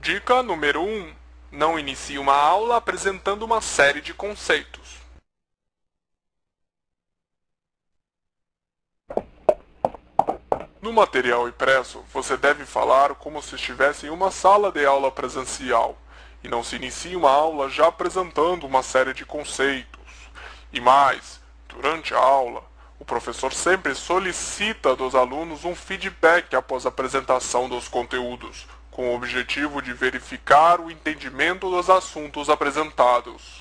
Dica número 1. Não inicie uma aula apresentando uma série de conceitos. No material impresso, você deve falar como se estivesse em uma sala de aula presencial e não se inicie uma aula já apresentando uma série de conceitos. E mais, durante a aula, o professor sempre solicita dos alunos um feedback após a apresentação dos conteúdos, com o objetivo de verificar o entendimento dos assuntos apresentados.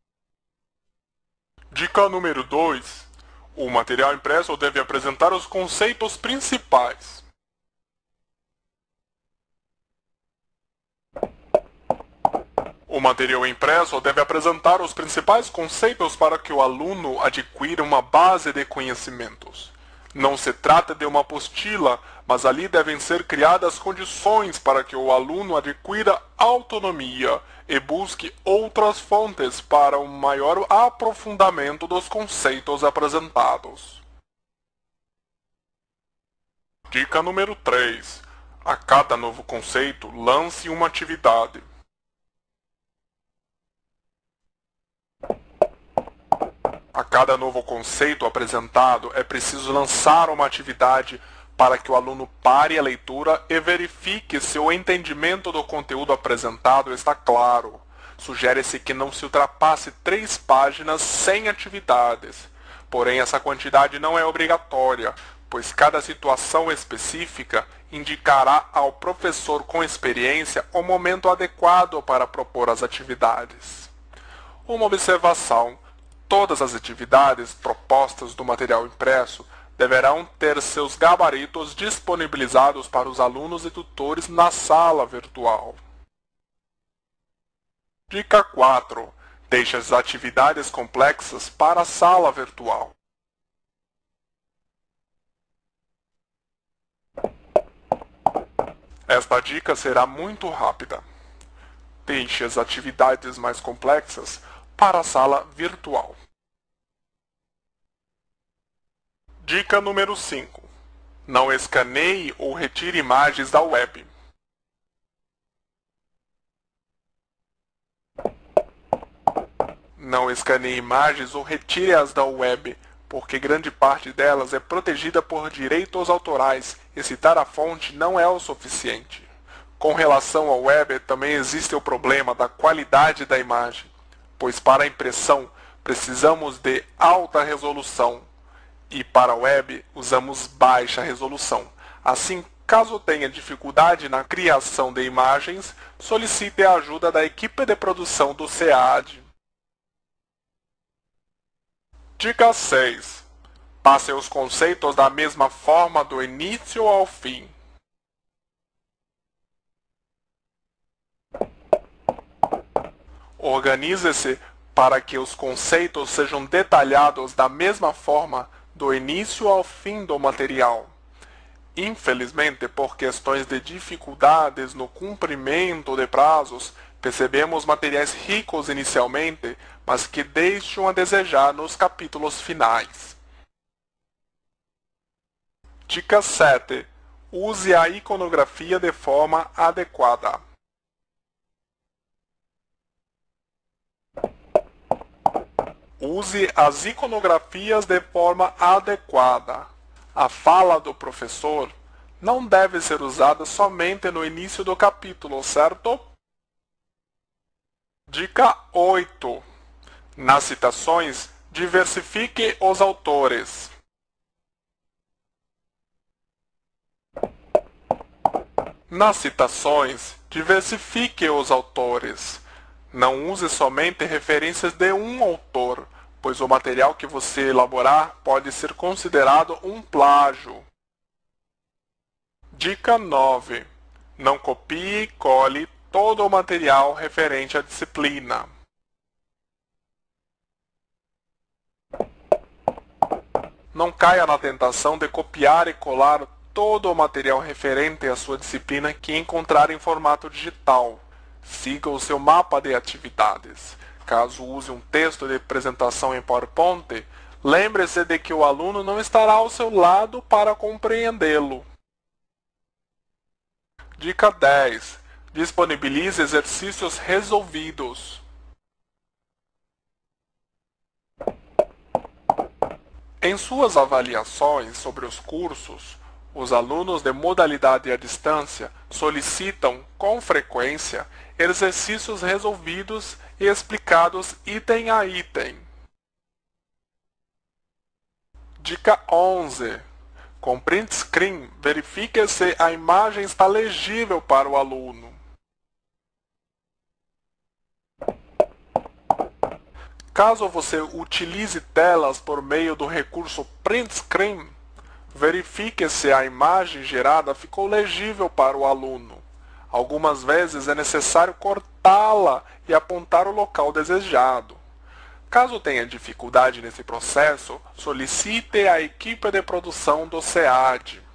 Dica número 2. O material impresso deve apresentar os conceitos principais. O material impresso deve apresentar os principais conceitos para que o aluno adquira uma base de conhecimentos. Não se trata de uma apostila, mas ali devem ser criadas condições para que o aluno adquira autonomia e busque outras fontes para um maior aprofundamento dos conceitos apresentados. Dica número 3. A cada novo conceito, lance uma atividade. A cada novo conceito apresentado, é preciso lançar uma atividade para que o aluno pare a leitura e verifique se o entendimento do conteúdo apresentado está claro. Sugere-se que não se ultrapasse 3 páginas sem atividades. Porém, essa quantidade não é obrigatória, pois cada situação específica indicará ao professor com experiência o momento adequado para propor as atividades. Uma observação: todas as atividades propostas do material impresso deverão ter seus gabaritos disponibilizados para os alunos e tutores na sala virtual. Dica 4. Deixe as atividades complexas para a sala virtual. Esta dica será muito rápida. Deixe as atividades mais complexas para a sala virtual. Dica número 5. Não escaneie ou retire imagens da web. Não escaneie imagens ou retire-as da web, porque grande parte delas é protegida por direitos autorais e citar a fonte não é o suficiente. Com relação ao web, também existe o problema da qualidade da imagem, pois para a impressão precisamos de alta resolução e para a web usamos baixa resolução. Assim, caso tenha dificuldade na criação de imagens, solicite a ajuda da equipe de produção do SEAD. Dica 6. Passe os conceitos da mesma forma do início ao fim. Organize-se para que os conceitos sejam detalhados da mesma forma do início ao fim do material. Infelizmente, por questões de dificuldades no cumprimento de prazos, percebemos materiais ricos inicialmente, mas que deixam a desejar nos capítulos finais. Dica 7. Use a iconografia de forma adequada. Use as iconografias de forma adequada. A fala do professor não deve ser usada somente no início do capítulo, certo? Dica 8. Nas citações, diversifique os autores. Nas citações, diversifique os autores. Não use somente referências de um autor, pois o material que você elaborar pode ser considerado um plágio. Dica 9. Não copie e cole todo o material referente à disciplina. Não caia na tentação de copiar e colar todo o material referente à sua disciplina que encontrar em formato digital. Siga o seu mapa de atividades. Caso use um texto de apresentação em PowerPoint, lembre-se de que o aluno não estará ao seu lado para compreendê-lo. Dica 10. Disponibilize exercícios resolvidos. Em suas avaliações sobre os cursos, os alunos de modalidade à distância solicitam, com frequência, exercícios resolvidos e explicados item a item. Dica 11. Com print screen, verifique se a imagem está legível para o aluno. Caso você utilize telas por meio do recurso print screen, verifique se a imagem gerada ficou legível para o aluno. Algumas vezes é necessário cortá-la e apontar o local desejado. Caso tenha dificuldade nesse processo, solicite a equipe de produção do SEAD.